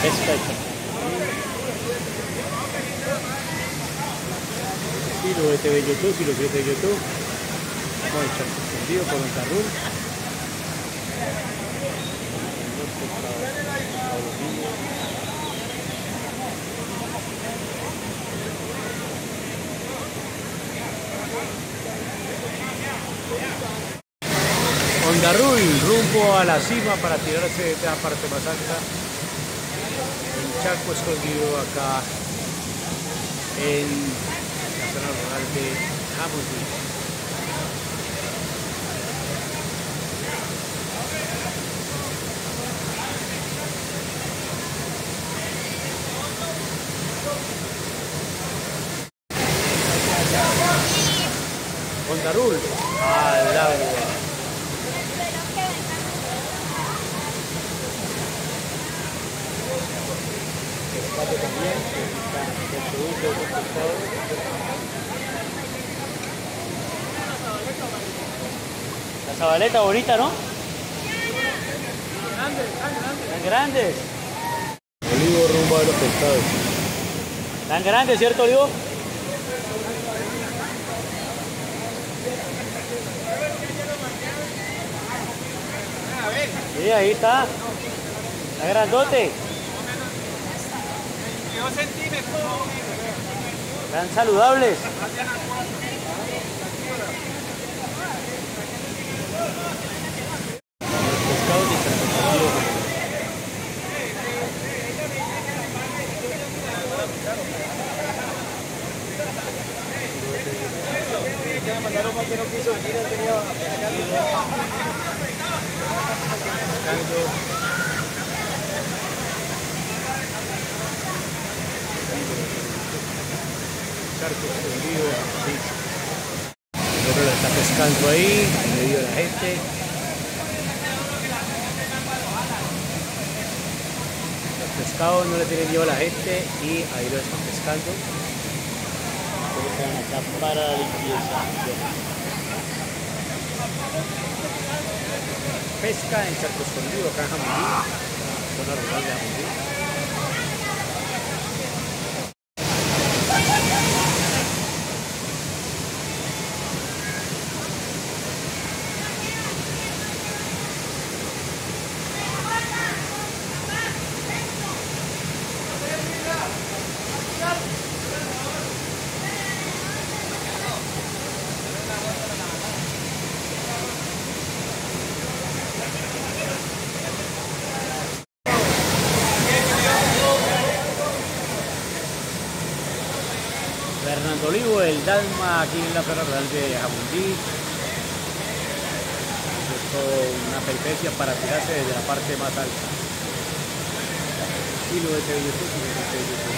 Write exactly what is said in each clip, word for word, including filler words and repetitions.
Pesca hecha. Si lo ves de YouTube, si lo ves de YouTube. Vamos a echar suspendido por un carrul. Hondarrul, rumbo a la cima para tirarse de la parte más alta. El Chaco escondido acá en la zona rural de Jamundí. Hondarrul al agua. Pescado también, el producto de pescado. La zabaleta bonita, ¿no? Grandes, tan grandes. Tan grandes. Olivo rumbo a los pescados. Tan grandes, ¿cierto, Olivo? Sí, ahí está. Está grandote. veintidós centímetros. Están saludables. Pescado de charco escondido, sí. Pero la está pescando ahí, en medio de la gente. Los pescados no le tienen miedo a la gente y ahí lo están pescando. Están acá para la limpieza. Pesca en charco escondido acá en Jamundí, zona rural de Jamundí. Fernando Olivo, el Dalma, aquí en la zona rural de Jamundí. Esto es una peripecia para tirarse desde la parte más alta. Y lo de YouTube, y lo de YouTube.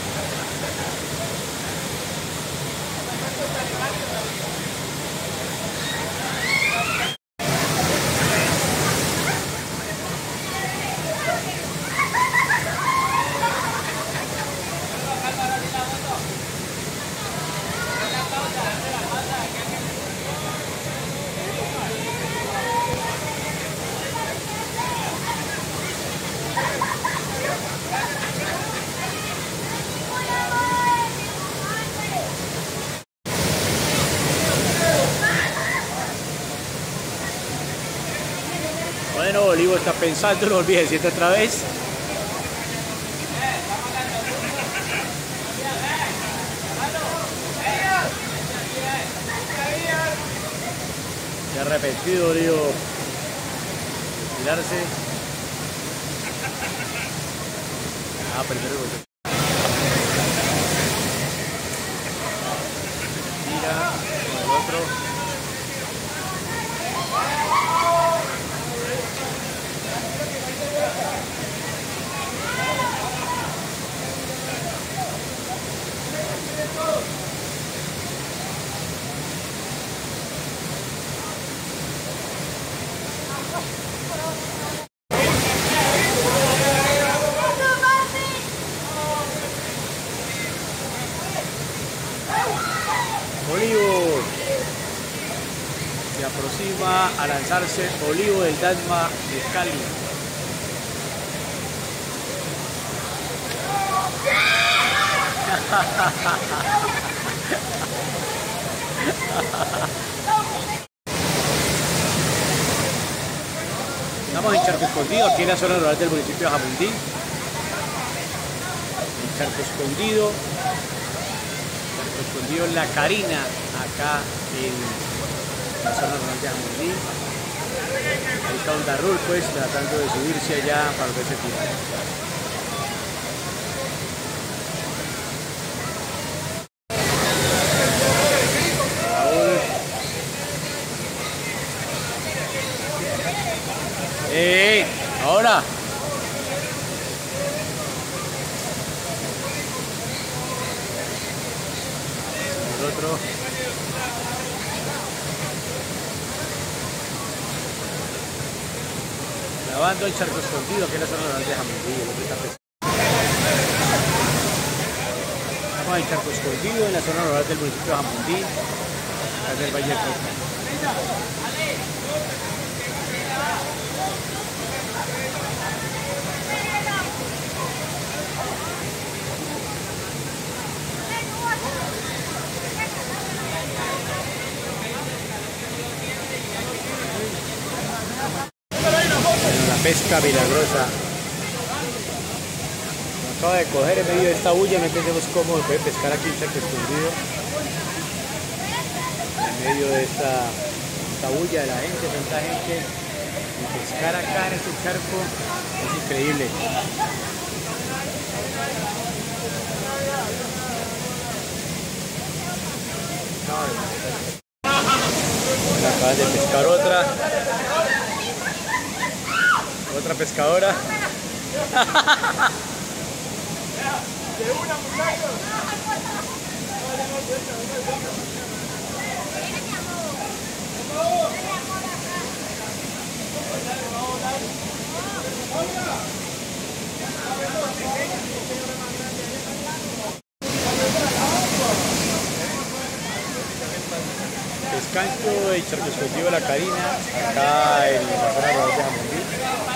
Bueno, Olivo está pensando, no olvides decirte otra vez. Se ha arrepentido, Olivo, de tirarse. Ah, primero lo que... Mira, el otro. Olivo se aproxima a lanzarse Olivo del Dalma de Cali. Estamos en Charco Escondido, aquí en la zona rural del municipio de Jamundí. En Charco Escondido, Charco Escondido La Carina, acá en la zona rural de Jamundí. Ahí está Don Darrul, pues, tratando de subirse allá para verse tirar. ¡Eh! ¡Ahora! El otro. Grabando el Charco Escondido, que es la zona rural de Jamundí. Estamos en Charco Escondido, en la zona rural del municipio de Jamundí, acá del Valle del Cauca. La pesca milagrosa. Me acaba de coger en medio de esta bulla, no entendemos cómo se puede pescar aquí en Charco Escondido. En medio de esta, esta bulla de la gente, tanta gente. Y pescar acá en este charco es increíble. Acabas de pescar otra. Otra pescadora. De una, muchachos. Pescando el Charco Escondido La Carina, acá en la zona rural de Jamundí.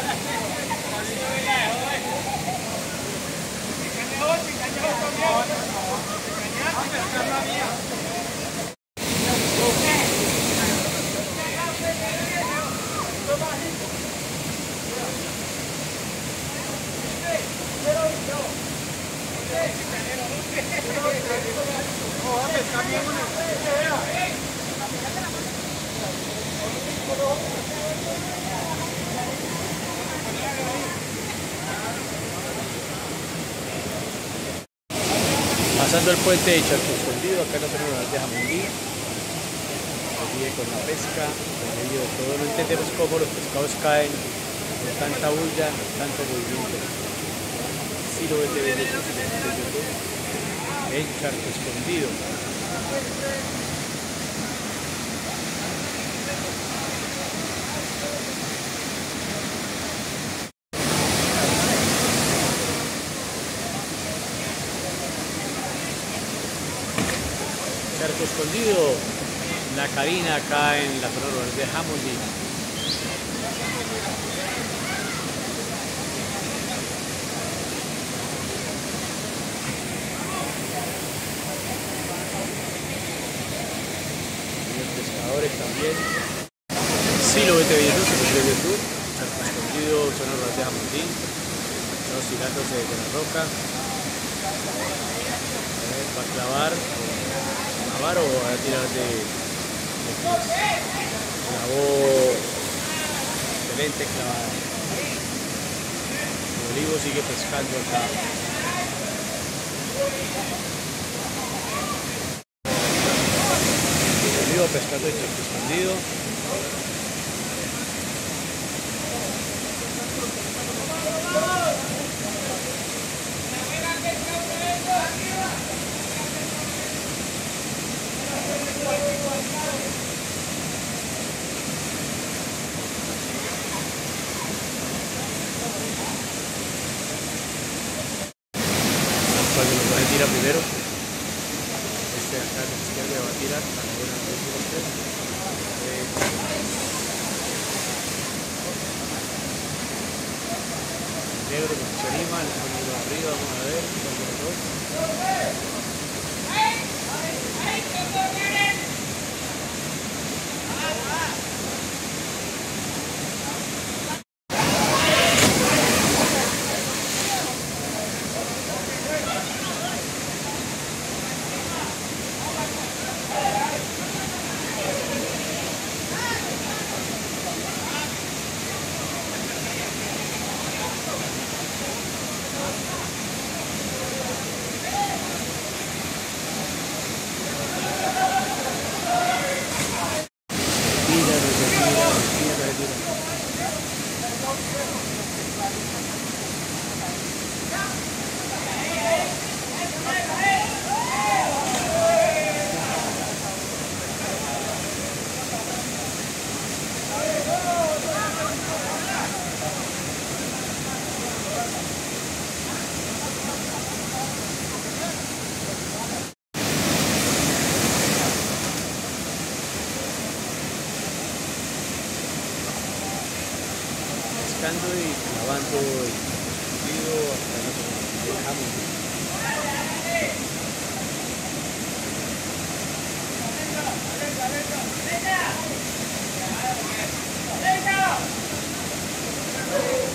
Pasando el puente de Charco Escondido, acá en la zona rural de Jamundí. Sigue con la pesca, en medio de todo. No entendemos cómo los pescados caen con tanta bulla, tanto movimiento. Si lo ves de ver eso, si lo ves de YouTube, en Charco Escondido. Charco Escondido, La Carina, acá en la zona rural de Jamundí. Y los pescadores también. Si lo ves de YouTube, si lo ves de YouTube, Charco Escondido, zona rural de Jamundí. Estamos tirándose desde la roca. Va a clavar. O va a tirar de, de clavó excelente clavada. El Olivo sigue pescando acá. El Olivo pescando en Charco Escondido. Cuando lo pueden tirar primero, este de acá de la izquierda va a tirar para una vez y tres. Eh, negro que se anima, le ponemos arriba, vamos a ver, vamos a ver. picando y lavando el cocido hasta no dejamos. ¡Venga! ¡Venga!